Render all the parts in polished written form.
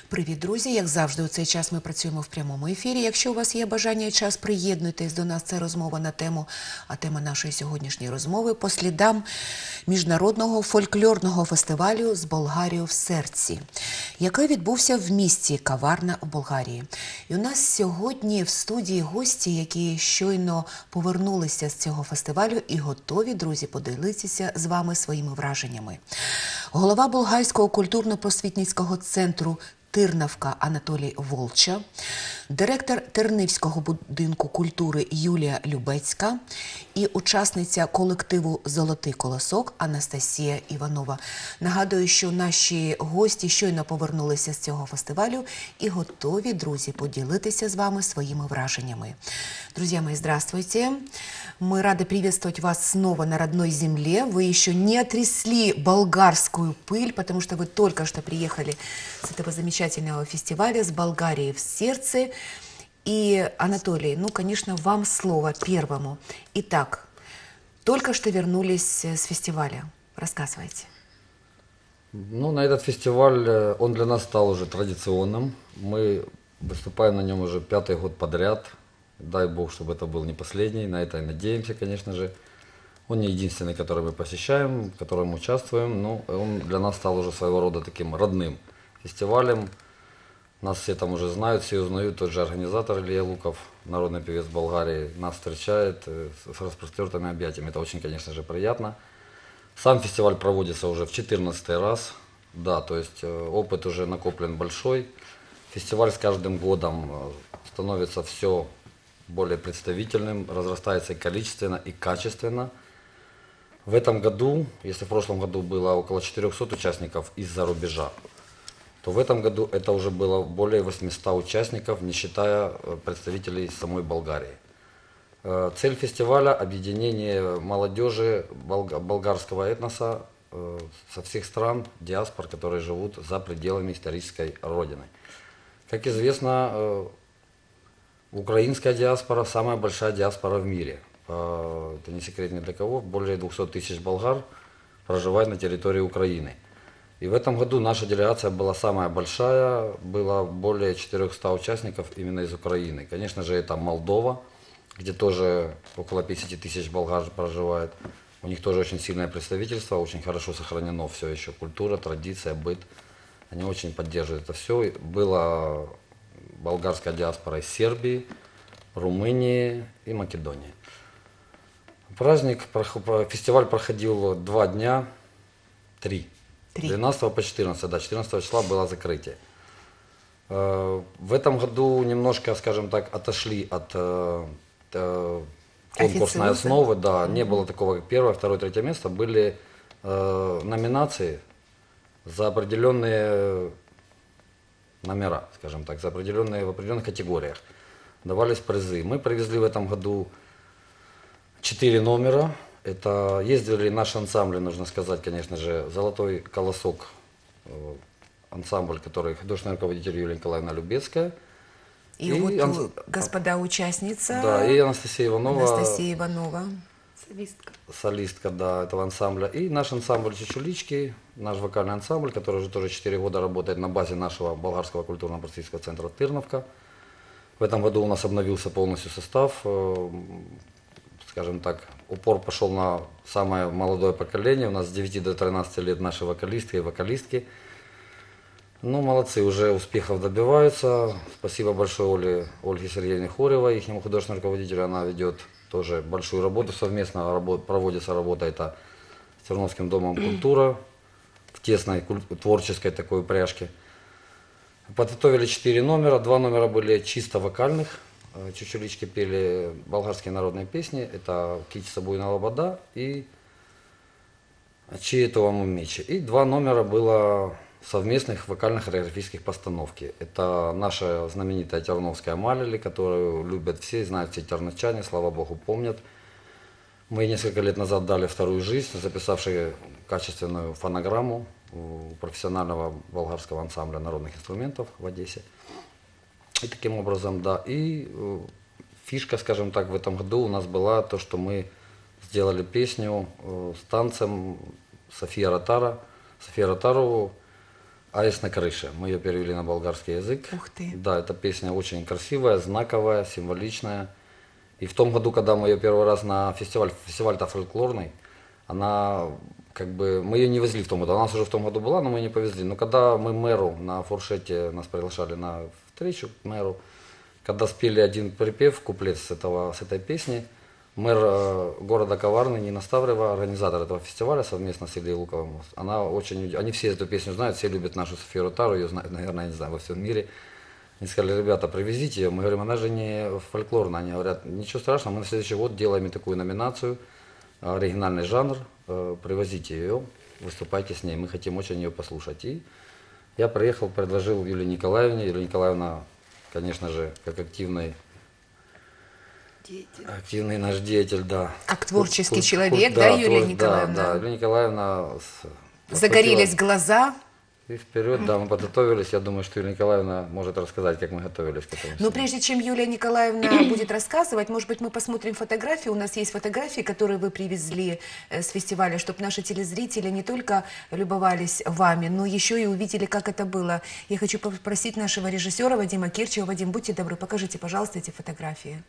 Привіт, друзі! Як завжди, у цей час ми працюємо в прямому ефірі. Якщо у вас є бажання і час, приєднуйтесь до нас. Це розмова на тему, а тема нашої сьогоднішньої розмови по слідам міжнародного фольклорного фестивалю «З Болгарією в серці», який відбувся в місті Каварна в Болгарії. І у нас сьогодні в студії гості, які щойно повернулися з цього фестивалю і готові, друзі, поділитися з вами своїми враженнями. Голова Болгарського культурно-просвітницького центру Тирнавка Анатолій Волча, директор Тернівського будинку культури Юлія Любецька і учасниця колективу «Золотий колосок» Анастасія Іванова. Нагадую, що наші гості щойно повернулися з цього фестивалю і готові, друзі, поділитися з вами своими враженнями. Друзья мои, здравствуйте! Мы рады приветствовать вас снова на родной земле. Вы еще не отрясли болгарскую пыль, потому что вы только что приехали с этого замечательного фестиваля «С Болгарией в сердце». И, Анатолий, ну, конечно, вам слово первому. Итак, только что вернулись с фестиваля. Рассказывайте. Ну, на этот фестиваль, он для нас стал уже традиционным. Мы выступаем на нем уже 5-й год подряд. Дай Бог, чтобы это был не последний, на это и надеемся, конечно же. Он не единственный, который мы посещаем, в котором участвуем, но он для нас стал уже своего рода таким родным фестивалем. Нас все там уже знают, все узнают, тот же организатор Илья Луков, народный певец Болгарии, нас встречает с распростертыми объятиями. Это очень, конечно же, приятно. Сам фестиваль проводится уже в 14-й раз, да, то есть опыт уже накоплен большой. Фестиваль с каждым годом становится все более представительным, разрастается и количественно, и качественно. В этом году, если в прошлом году было около 400 участников из-за рубежа, то в этом году это уже было более 800 участников, не считая представителей самой Болгарии. Цель фестиваля – объединение молодежи болгарского этноса со всех стран, диаспор, которые живут за пределами исторической родины. Как известно, украинская диаспора – самая большая диаспора в мире. Это не секрет ни для кого. Более 200 тысяч болгар проживает на территории Украины. И в этом году наша делегация была самая большая, было более 400 участников именно из Украины. Конечно же, это Молдова, где тоже около 50 тысяч болгар проживает. У них тоже очень сильное представительство, очень хорошо сохранено все еще культура, традиция, быт. Они очень поддерживают это все. Была болгарская диаспора из Сербии, Румынии и Македонии. Фестиваль проходил 2 дня, 3. 12 по 14, да, 14 числа было закрытие. В этом году немножко, скажем так, отошли от конкурсной основы, да, не было такого, как 1, 2, 3 место, были номинации за определенные номера, скажем так, в определенных категориях. Давались призы. Мы привезли в этом году 4 номера. Это ездили наши ансамбли, нужно сказать, конечно же, «Золотой колосок», ансамбль, который художественный руководитель Юлия Николаевна Любецкая. И вот господа участница. Да, и Анастасия Иванова. Анастасия Иванова. Солистка. Солистка, да, этого ансамбля. И наш ансамбль «Чучулички», наш вокальный ансамбль, который уже тоже 4 года работает на базе нашего болгарского культурно-просветительского центра «Тырновка». В этом году у нас обновился полностью состав. Скажем так, упор пошел на самое молодое поколение. У нас с 9 до 13 лет наши вокалисты и вокалистки. Ну, молодцы, уже успехов добиваются. Спасибо большое Ольге Сергеевне Хоревой, их художественному руководителю. Она ведет тоже большую работу совместно. Проводится работа это с Терновским домом культура в тесной творческой такой упряжке. Подготовили 4 номера. 2 номера были чисто вокальных. Чучулички пели болгарские народные песни. Это «Кичица буйна лобода» и «Чи это вам мечи». И 2 номера было совместных вокальных хореографических постановки. Это наша знаменитая терновская «Малили», которую любят все, знают все терновчане, слава богу, помнят. Мы несколько лет назад дали вторую жизнь, записавшие качественную фонограмму у профессионального болгарского ансамбля народных инструментов в Одессе. И таким образом, да, и фишка, скажем так, в этом году у нас была то, что мы сделали песню с танцем София Ротарову «Аист на крыше». Мы ее перевели на болгарский язык. Ух ты. Да, эта песня очень красивая, знаковая, символичная. И в том году, когда мы ее первый раз на фестиваль-то фольклорный, она как бы, мы ее не везли в том году, она у нас уже в том году была, но мы не повезли. Но когда мы мэру на фуршете, нас приглашали на встречу к мэру, когда спели один припев, куплет с этой песни, мэр города Коварны, Нина Ставрева, организатор этого фестиваля совместно с Ильей Луковым, они все эту песню знают, все любят нашу Софию Ротару, ее знают, наверное, не знаю, во всем мире. Они сказали: ребята, привезите ее. Мы говорим: она же не фольклорная. Они говорят: ничего страшного, мы на следующий год делаем такую номинацию, оригинальный жанр, привозите ее, выступайте с ней, мы хотим очень ее послушать. И я приехал, предложил Юлии Николаевне. Юлия Николаевна, конечно же, как активный наш деятель, да. Как творческий человек, да, Юлия Николаевна? Да, Юлия Николаевна Загорелись глаза. И вперед, да, мы подготовились. Я думаю, что Юлия Николаевна может рассказать, как мы готовились к этому. Но прежде чем Юлия Николаевна будет рассказывать, может быть, мы посмотрим фотографии. У нас есть фотографии, которые вы привезли с фестиваля, чтобы наши телезрители не только любовались вами, но еще и увидели, как это было. Я хочу попросить нашего режиссера Вадима Кирчева. Вадим, будьте добры, покажите, пожалуйста, эти фотографии.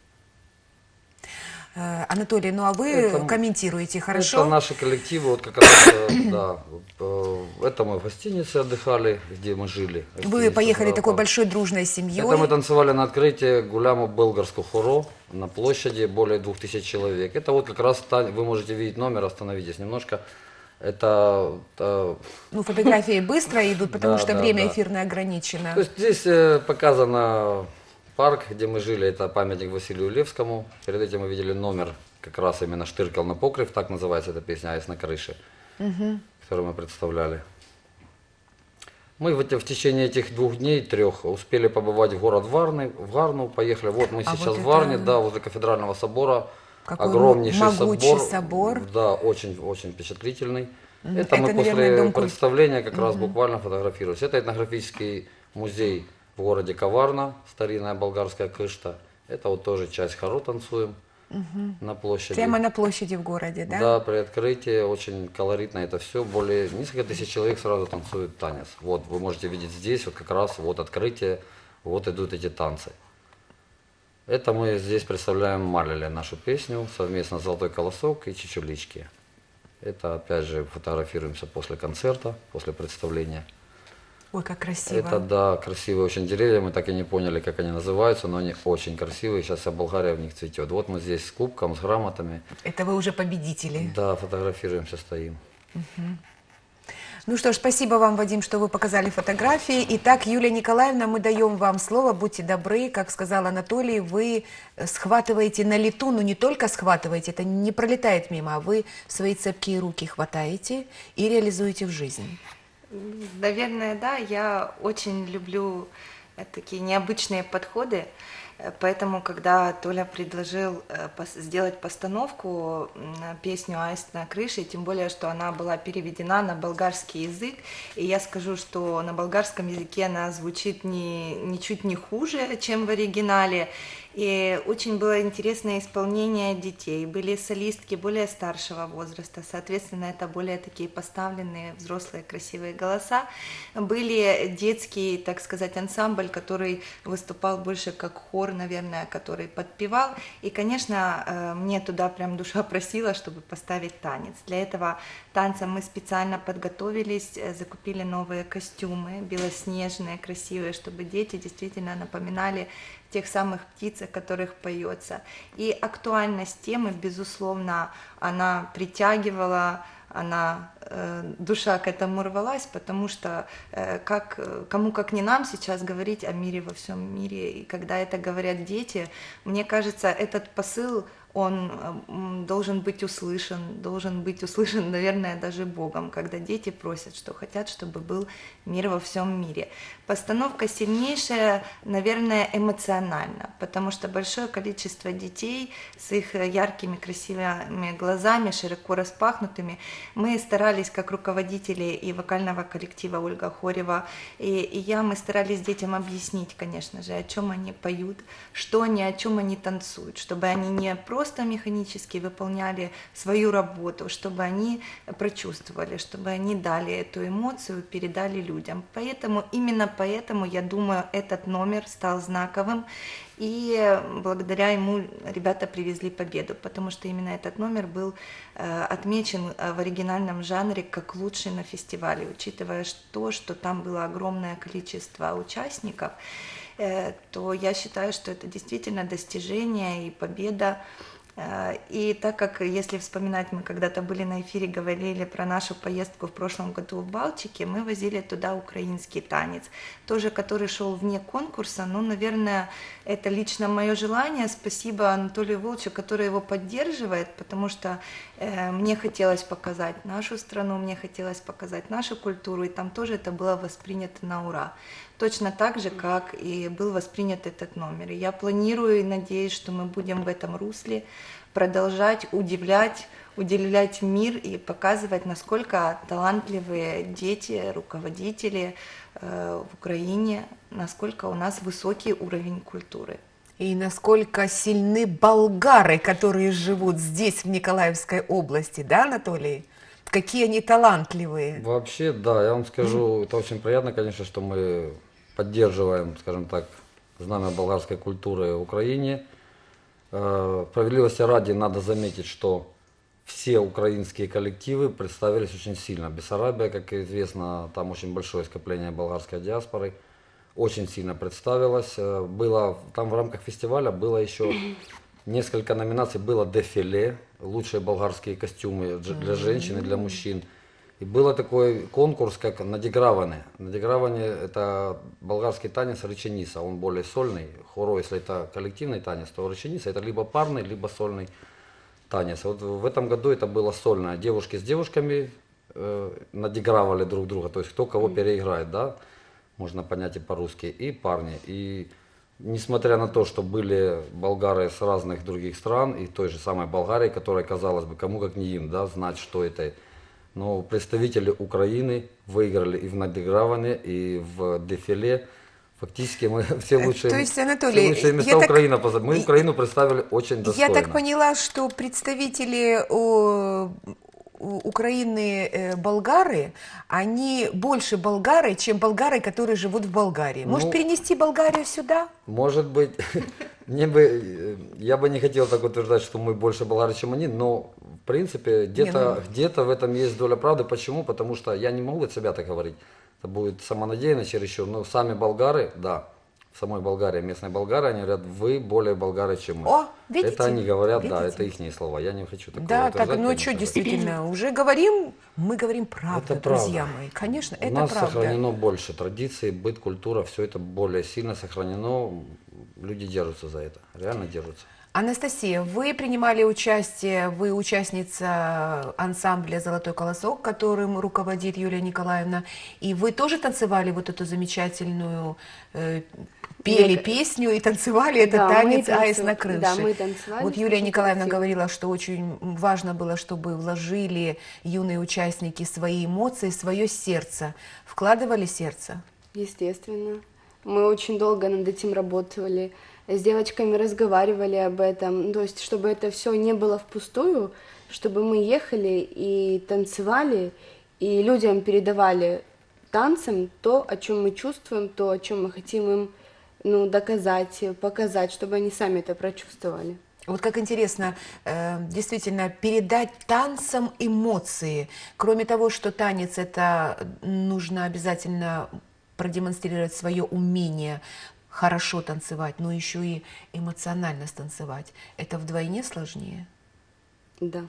Анатолий, ну а вы комментируете, хорошо? Это наши коллективы, вот как раз, да, это мы в гостинице отдыхали, где мы жили. Вы поехали такой большой дружной семьей. Это мы танцевали на открытии Гулямо Белгарского хоро на площади, более 2000 человек. Это вот как раз, вы можете видеть номер, остановитесь немножко. Это... Ну, фотографии быстро идут, потому что время эфирное ограничено. То есть здесь показано... Парк, где мы жили, это памятник Василию Левскому. Перед этим мы видели номер, как раз именно «Штыркал на покрив», так называется эта песня «Аист на крыше», которую мы представляли. Мы в течение этих 2 дней, 3, успели побывать в город Варну, поехали. Вот мы сейчас в Варне, да, возле кафедрального собора. Какой огромнейший собор. Да, очень впечатлительный. Это мы после представления как раз буквально фотографировались. Это этнографический музей в городе Коварна, старинная болгарская кышта. Это вот тоже часть хоро танцуем на площади. Прямо на площади в городе, да? Да, при открытии очень колоритно это все. Более несколько тысяч человек сразу танцуют танец. Вот вы можете видеть здесь, вот как раз вот открытие, вот идут эти танцы. Это мы здесь представляем Малеле, нашу песню, совместно «Золотой колосок» и «Чечулички». Это опять же фотографируемся после концерта, после представления. Ой, как красиво. Это, да, красивые очень деревья, мы так и не поняли, как они называются, но они очень красивые, сейчас вся Болгария в них цветет. Вот мы здесь с кубком, с грамотами. Это вы уже победители. Да, фотографируемся, стоим. Ну что ж, спасибо вам, Вадим, что вы показали фотографии. Итак, Юлия Николаевна, мы даем вам слово, будьте добры, как сказал Анатолий, вы схватываете на лету, но не только схватываете, это не пролетает мимо, а вы свои цепкие руки хватаете и реализуете в жизнь. Наверное, да, я очень люблю такие необычные подходы, поэтому, когда Толя предложил сделать постановку на песню «Аист на крыше», тем более, что она была переведена на болгарский язык, и я скажу, что на болгарском языке она звучит ничуть не хуже, чем в оригинале, и очень было интересное исполнение детей. Были солистки более старшего возраста, соответственно, это более такие поставленные, взрослые, красивые голоса. Были детский, так сказать, ансамбль, который выступал больше как хор, наверное, который подпевал. И, конечно, мне туда прям душа просила, чтобы поставить танец. Для этого танца мы специально подготовились, закупили новые костюмы, белоснежные, красивые, чтобы дети действительно напоминали тех самых птиц, о которых поется. И актуальность темы, безусловно, она притягивала, душа к этому рвалась, потому что кому как не нам сейчас говорить о мире во всем мире, и когда это говорят дети, мне кажется, этот посыл, он должен быть услышан, наверное, даже Богом, когда дети просят, что хотят, чтобы был мир во всем мире. Постановка сильнейшая, наверное, эмоционально, потому что большое количество детей с их яркими, красивыми глазами, широко распахнутыми, мы старались, как руководители и вокального коллектива Ольга Хорева, мы старались детям объяснить, конечно же, о чем они поют, что они, о чем они танцуют, чтобы они не просто просто механически выполняли свою работу, чтобы они прочувствовали, чтобы они дали эту эмоцию, передали людям. Поэтому, именно поэтому, я думаю, этот номер стал знаковым, и благодаря ему ребята привезли победу, потому что именно этот номер был отмечен в оригинальном жанре как лучший на фестивале, учитывая то, что там было огромное количество участников, то я считаю, что это действительно достижение и победа. И так как, если вспоминать, мы когда-то были на эфире, говорили про нашу поездку в прошлом году в Балтике, мы возили туда украинский танец, тоже который шел вне конкурса, но, наверное, это лично мое желание. Спасибо Анатолию Волчу, который его поддерживает, потому что мне хотелось показать нашу страну, мне хотелось показать нашу культуру, и там тоже это было воспринято на ура. Точно так же, как и был воспринят этот номер. И я планирую и надеюсь, что мы будем в этом русле продолжать удивлять мир и показывать, насколько талантливые дети, руководители в Украине, насколько у нас высокий уровень культуры. И насколько сильны болгары, которые живут здесь, в Николаевской области, да, Анатолий? Какие они талантливые. Вообще, да, я вам скажу, это очень приятно, конечно, что мы поддерживаем, скажем так, знамя болгарской культуры в Украине. Справедливости ради надо заметить, что все украинские коллективы представились очень сильно. Бессарабия, как известно, там очень большое скопление болгарской диаспоры, очень сильно представилась. Было, там в рамках фестиваля было еще несколько номинаций, было дефиле, лучшие болгарские костюмы для женщин и для мужчин. И был такой конкурс, как надиграване. Надиграване – это болгарский танец рычениса, он более сольный. Хоро, если это коллективный танец, то рычениса – это либо парный, либо сольный танец. Вот в этом году это было сольное. Девушки с девушками надигравали друг друга, то есть кто кого переиграет, да, можно понять и по-русски, и парни. И несмотря на то, что были болгары с разных других стран, и той же самой Болгарии, которая, казалось бы, кому как не им, да, знать, что это. Но представители Украины выиграли и в надиграване, и в дефиле. Фактически мы все лучшие, То есть, Анатолий, все лучшие места Украины. Мы Украину представили очень достойно. Я так поняла, что представители Украины, болгары, они больше болгары, чем болгары, которые живут в Болгарии. Может, перенести Болгарию сюда? Может быть, я бы не хотел так утверждать, что мы больше болгары, чем они, но в принципе где-то в этом есть доля правды. Почему? Потому что я не могу от себя так говорить. Это будет самонадеянно чересчур. Но сами болгары, да, в самой Болгарии, местные болгары, они говорят, вы более болгары, чем мы. О, видите? Это они говорят, Видите? да, это их слова. Я не хочу такого Да, утверждать. так, ну конечно что, же. действительно, уже говорим, мы говорим правду, Это правда. друзья мои. Конечно, У это нас правда. сохранено больше традиций, быт, культура, все это более сильно сохранено. Люди держатся за это, реально держатся. Анастасия, вы принимали участие, вы участница ансамбля «Золотой колосок», которым руководит Юлия Николаевна, и вы тоже танцевали вот эту замечательную, пели песню и танцевали этот танец «Аист на крыше». Да, мы танцевали. Вот Юлия Николаевна говорила, что очень важно было, чтобы вложили юные участники свои эмоции, свое сердце. Вкладывали сердце? Естественно. Мы очень долго над этим работали, с девочками разговаривали об этом, то есть чтобы это все не было впустую, чтобы мы ехали и танцевали, и людям передавали танцем то, о чем мы чувствуем, то, о чем мы хотим им доказать, показать, чтобы они сами это прочувствовали. Вот как интересно, действительно, передать танцам эмоции. Кроме того, что танец, это нужно обязательно продемонстрировать свое умение хорошо танцевать, но еще и эмоционально станцевать. Это вдвойне сложнее? Да.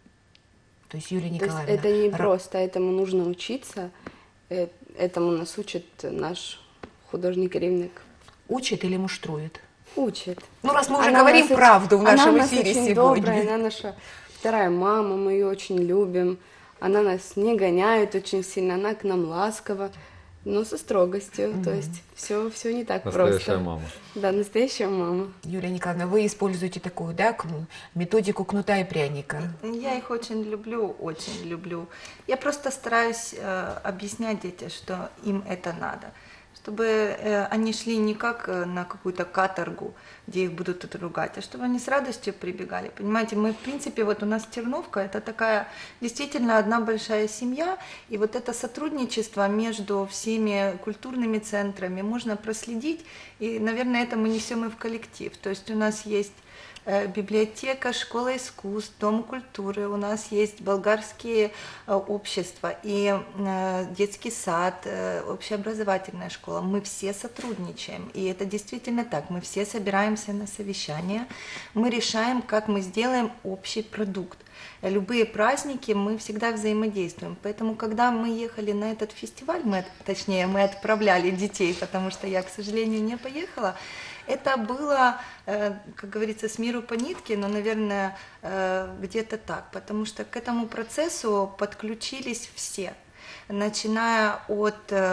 То есть, Юлия То Николаевна... есть это не просто, этому нужно учиться, этому нас учит наш художник-ревник. Учит или муштрует? Учит. Ну, раз мы уже Она говорим у нас правду в нашем она у нас эфире очень сегодня. добрая, она наша вторая мама, мы ее очень любим. Она нас не гоняет очень сильно, она к нам ласкова, но со строгостью. То есть все не так просто. Настоящая мама. Да, настоящая мама. Юлия Николаевна, вы используете такую, да, методику кнута и пряника? Я их очень люблю, очень люблю. Я просто стараюсь объяснять детям, что им это надо. Что чтобы они шли не как на какую-то каторгу, где их будут тут ругать, а чтобы они с радостью прибегали. Понимаете, мы, в принципе, вот у нас Терновка, это такая действительно одна большая семья, и вот это сотрудничество между всеми культурными центрами можно проследить, и, наверное, это мы несем и в коллектив. То есть у нас есть библиотека, школа искусств, дом культуры, у нас есть болгарские общества и детский сад, общеобразовательная школа. Мы все сотрудничаем, и это действительно так. Мы все собираемся на совещания, мы решаем, как мы сделаем общий продукт. Любые праздники мы всегда взаимодействуем. Поэтому, когда мы ехали на этот фестиваль, мы отправляли детей, потому что я, к сожалению, не поехала, это было, как говорится, с миру по нитке, но, наверное, где-то так, потому что к этому процессу подключились все, начиная от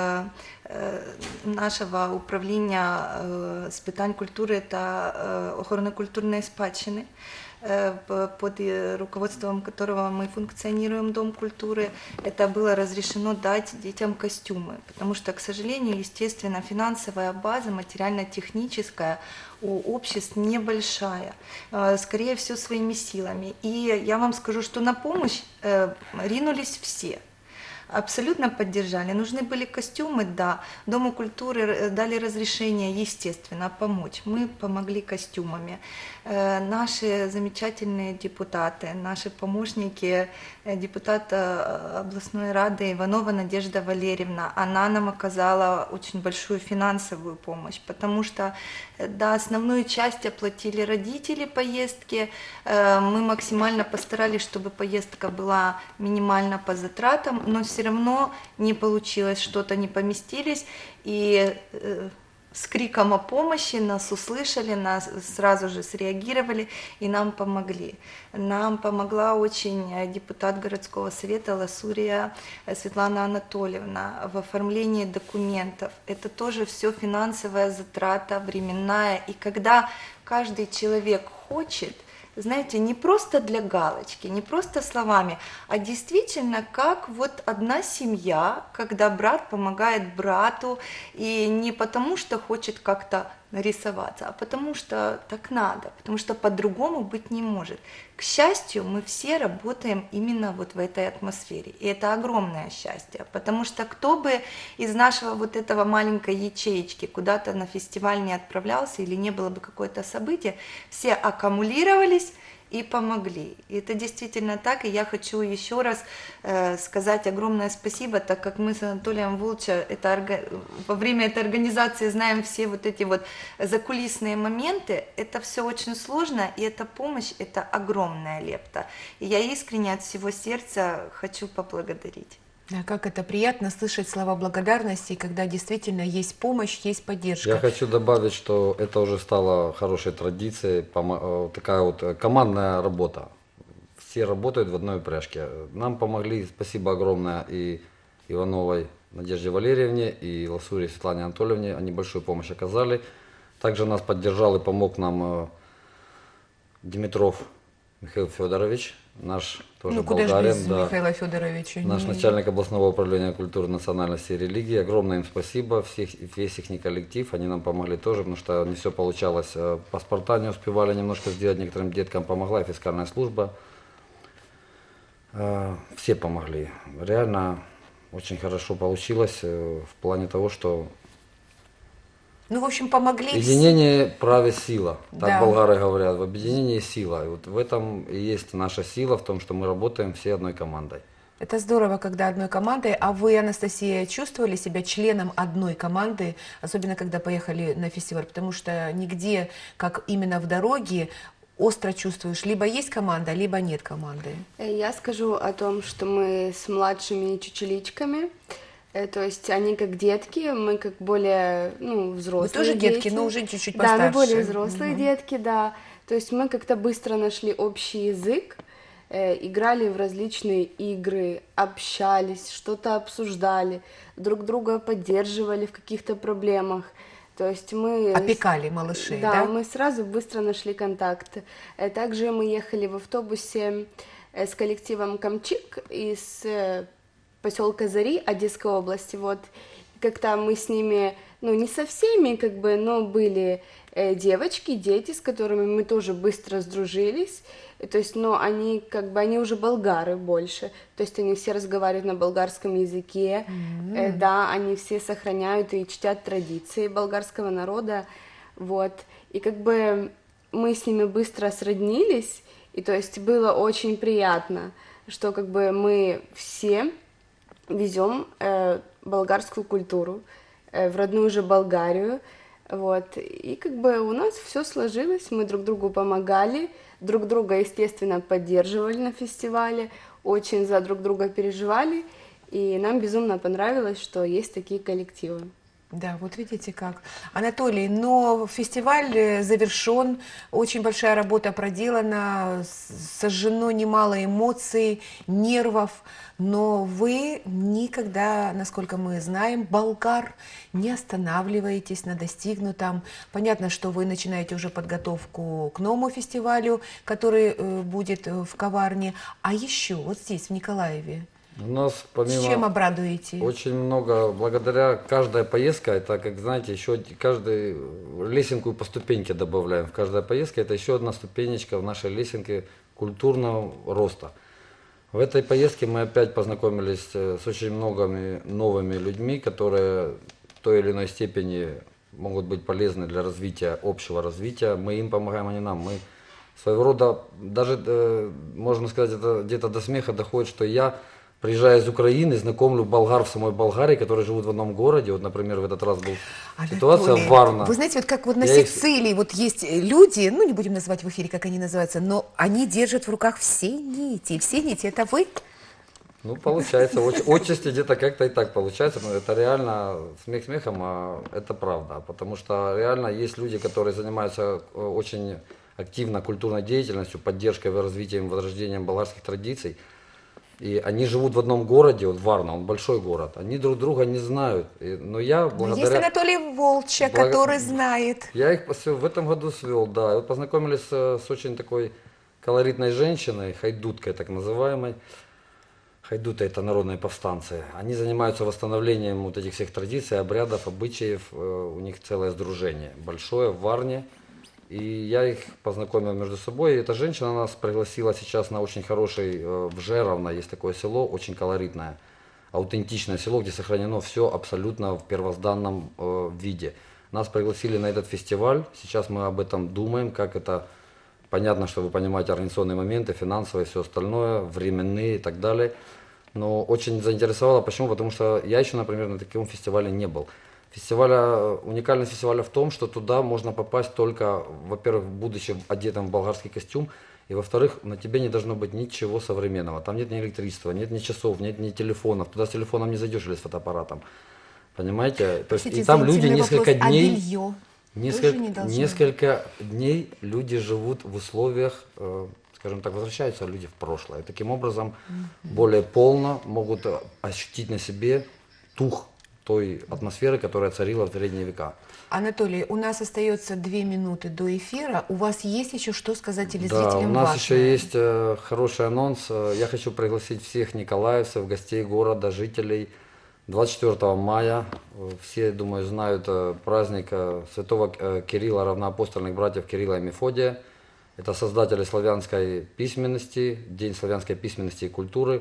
нашего управління з питань культури та охорони культурної спадщини, под руководством которого мы функционируем, Дом культуры, это было разрешено дать детям костюмы, потому что, к сожалению, естественно, финансовая база, материально-техническая у обществ небольшая, скорее всего, своими силами. И я вам скажу, что на помощь ринулись все. Абсолютно поддержали. Нужны были костюмы, да. Дому культуры дали разрешение, естественно, помочь. Мы помогли костюмами. Наши замечательные депутаты, наши помощники, депутата областной рады Иванова Надежда Валерьевна, она нам оказала очень большую финансовую помощь, потому что, да, основную часть оплатили родители поездки. Мы максимально постарались, чтобы поездка была минимальна по затратам, но все равно не получилось, что-то не поместились, и с криком о помощи нас услышали, нас сразу же среагировали и нам помогли. Нам помогла очень депутат городского совета Ласурия Светлана Анатольевна в оформлении документов. Это тоже все финансовая затрата, временная. И когда каждый человек хочет, знаете, не просто для галочки, не просто словами, а действительно как вот одна семья, когда брат помогает брату, и не потому что хочет как-то нарисоваться, а потому что так надо, потому что по-другому быть не может. К счастью, мы все работаем именно вот в этой атмосфере, и это огромное счастье, потому что кто бы из нашего вот этого маленькой ячеечки куда-то на фестиваль не отправлялся или не было бы какое-то событие, все аккумулировались и помогли. И это действительно так, и я хочу еще раз сказать огромное спасибо, так как мы с Анатолием Волча во время этой организации знаем все вот эти вот закулисные моменты, это все очень сложно, и эта помощь, это огромная лепта. И я искренне от всего сердца хочу поблагодарить. Да, как это приятно слышать слова благодарности, когда действительно есть помощь, есть поддержка. Я хочу добавить, что это уже стало хорошей традицией, такая вот командная работа. Все работают в одной упряжке. Нам помогли, спасибо огромное, и Ивановой Надежде Валерьевне, и Ласуре Светлане Анатольевне, они большую помощь оказали. Также нас поддержал и помог нам Димитров Михаил Федорович, наш тоже куда же болгарин, без да, Михаила Федоровича? наш начальник областного управления культуры, национальности и религии. Огромное им спасибо, весь их коллектив, они нам помогли тоже, потому что не все получалось. Паспорта не успевали немножко сделать некоторым деткам, помогла и фискальная служба. Все помогли. Реально очень хорошо получилось в плане того, что Ну, в общем, помогли все. единение праве сила, так Да. болгары говорят, в объединении сила. И вот в этом и есть наша сила, в том, что мы работаем все одной командой. Это здорово, когда одной командой. А вы, Анастасия, чувствовали себя членом одной команды, особенно когда поехали на фестиваль? Потому что нигде, как именно в дороге, остро чувствуешь, либо есть команда, либо нет команды. Я скажу о том, что мы с младшими чучеличками, то есть они как детки, мы как более, взрослые Вы тоже дети. детки, но уже чуть-чуть Да, постарше. мы более взрослые детки, да. То есть мы как-то быстро нашли общий язык, играли в различные игры, общались, что-то обсуждали, друг друга поддерживали в каких-то проблемах. То есть мы... Опекали малышей, да? Да, мы сразу быстро нашли контакт. Также мы ехали в автобусе с коллективом Камчик из поселка Зари Одесской области, вот. Как-то мы с ними, ну, не со всеми, как бы, но были девочки, дети, с которыми мы тоже быстро сдружились. То есть, но они, как бы, они уже болгары больше. То есть, они все разговаривают на болгарском языке. Да, они все сохраняют и чтят традиции болгарского народа. Вот. И, как бы, мы с ними быстро сроднились. И, то есть, было очень приятно, что, как бы, мы все везем болгарскую культуру в родную же Болгарию, вот, и как бы у нас все сложилось, мы друг другу помогали, друг друга, естественно, поддерживали на фестивале, очень за друг друга переживали, и нам безумно понравилось, что есть такие коллективы. Да, вот видите как. Анатолий, но фестиваль завершен, очень большая работа проделана, сожжено немало эмоций, нервов, но вы никогда, насколько мы знаем, болгар, не останавливаетесь на достигнутом. Понятно, что вы начинаете уже подготовку к новому фестивалю, который будет в Коварне, а еще вот здесь, в Николаеве. У нас С чем помимо обрадуете? очень много, благодаря каждая поездка, это, как знаете, еще каждый лесенку по ступеньке добавляем. В каждой поездке это еще одна ступенечка в нашей лесенке культурного роста. В этой поездке мы опять познакомились с очень многими новыми людьми, которые в той или иной степени могут быть полезны для развития, общего развития. Мы им помогаем, они нам. Мы своего рода, даже, можно сказать, это где-то до смеха доходит, что я, приезжая из Украины, знакомлю болгар в самой Болгарии, которые живут в одном городе. Вот, например, в этот раз была ситуация в Варна. Вы знаете, вот как вот на Я их- Сицилии вот есть люди, ну не будем называть в эфире, как они называются, но они держат в руках все нити. Все нити это вы? Ну, получается, отчасти где-то как-то и так получается, но это реально смех смехом, а это правда. Потому что реально есть люди, которые занимаются очень активно культурной деятельностью, поддержкой и развитием, возрождением болгарских традиций. И они живут в одном городе, вот Варна, он большой город, они друг друга не знают. Но я Но есть благодаря... Анатолий Волча, Благо- который знает. Я их в этом году свел, да. И вот познакомились с очень такой колоритной женщиной, хайдуткой так называемой. Хайдуты – это народные повстанцы. Они занимаются восстановлением вот этих всех традиций, обрядов, обычаев. У них целое сдружение большое в Варне. И я их познакомил между собой. И эта женщина нас пригласила сейчас на очень хороший, в Жеровно есть такое село, очень колоритное, аутентичное село, где сохранено все абсолютно в первозданном виде. Нас пригласили на этот фестиваль. Сейчас мы об этом думаем, как это... Понятно, что вы понимаете организационные моменты, финансовые, все остальное, временные и так далее. Но очень заинтересовало. Почему? Потому что я еще, например, на таком фестивале не был. Уникальность фестиваля в том, что туда можно попасть только, во-первых, будучи одетым в болгарский костюм, и во-вторых, на тебе не должно быть ничего современного. Там нет ни электричества, нет ни часов, нет ни телефонов. Туда с телефоном не зайдешь или с фотоаппаратом. Понимаете? То есть, Простите, и там за люди интимный несколько вопрос, дней... А белье? Тоже Несколько, не должно. несколько дней люди живут в условиях, скажем так, возвращаются люди в прошлое. Таким образом, более полно могут ощутить на себе дух той атмосферы, которая царила в средние века. Анатолий, у нас остается 2 минуты до эфира. У вас есть еще что сказать Да, телезрителям у нас важное? еще есть хороший анонс. Я хочу пригласить всех николаевцев, гостей города, жителей. 24 мая, все, думаю, знают праздник святого Кирилла, равноапостольных братьев Кирилла и Мефодия. Это создатели славянской письменности, День славянской письменности и культуры.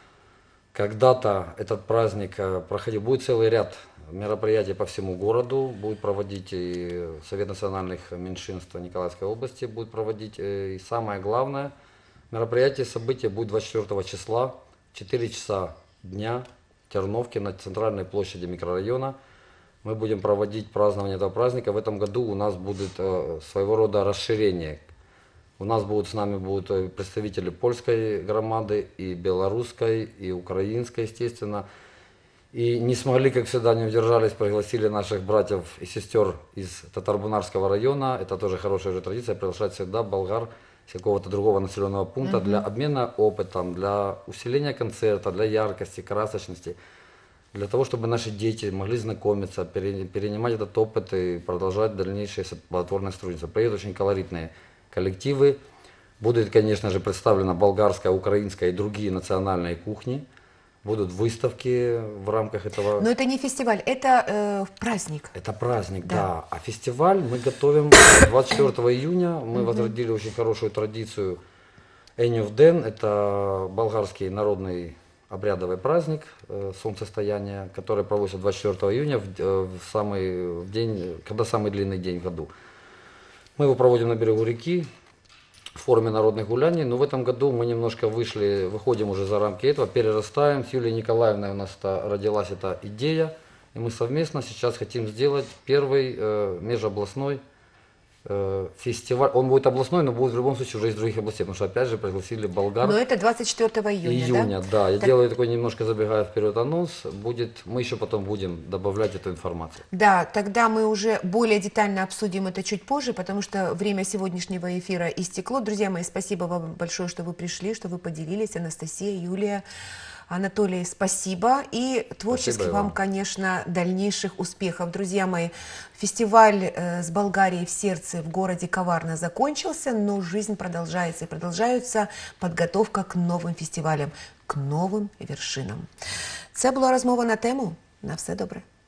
Когда-то этот праздник проходил, будет целый ряд мероприятий по всему городу, будет проводить и Совет национальных меньшинств Николаевской области, будет проводить. И самое главное, мероприятие, событие будет 24 числа, 4 часа дня, в Терновке на центральной площади микрорайона. Мы будем проводить празднование этого праздника. В этом году у нас будет своего рода расширение. У нас с нами будут представители польской громады, и белорусской, и украинской, естественно. И не смогли, как всегда, не удержались, пригласили наших братьев и сестер из Татарбунарского района. Это тоже хорошая уже традиция, приглашать всегда болгар с какого-то другого населенного пункта для обмена опытом, для усиления концерта, для яркости, красочности, для того, чтобы наши дети могли знакомиться, перенимать этот опыт и продолжать дальнейшее плодотворное сотрудничество. Приедут очень колоритные коллективы. Будет, конечно же, представлена болгарская, украинская и другие национальные кухни. Будут выставки в рамках этого. Но это не фестиваль, это праздник. Это праздник, Да. да. А фестиваль мы готовим 24 июня. Мы возродили очень хорошую традицию Энювден. Это болгарский народный обрядовый праздник солнцестояния, который проводится 24 июня, в день, когда самый длинный день в году. Мы его проводим на берегу реки в форме народных гуляний, но в этом году мы немножко выходим уже за рамки этого, перерастаем. С Юлией Николаевной у нас родилась эта идея, и мы совместно сейчас хотим сделать первый межобластной фестиваль. Он будет областной, но будет в любом случае уже из других областей, потому что опять же пригласили болгар. Но это 24 июня, Да. Я Так- делаю такой немножко, забегая вперед, анонс. Мы еще потом будем добавлять эту информацию. Да, тогда мы уже более детально обсудим это чуть позже, потому что время сегодняшнего эфира истекло. Друзья мои, спасибо вам большое, что вы пришли, что вы поделились. Анастасия, Юлия, Анатолий, спасибо. И творческих Спасибо и вам, вам. конечно, дальнейших успехов. Друзья мои, фестиваль с Болгарией в сердце в городе Коварно закончился, но жизнь продолжается. И продовжується подготовка к новым фестивалям, к новым вершинам. Це була розмова на тему. На все добре.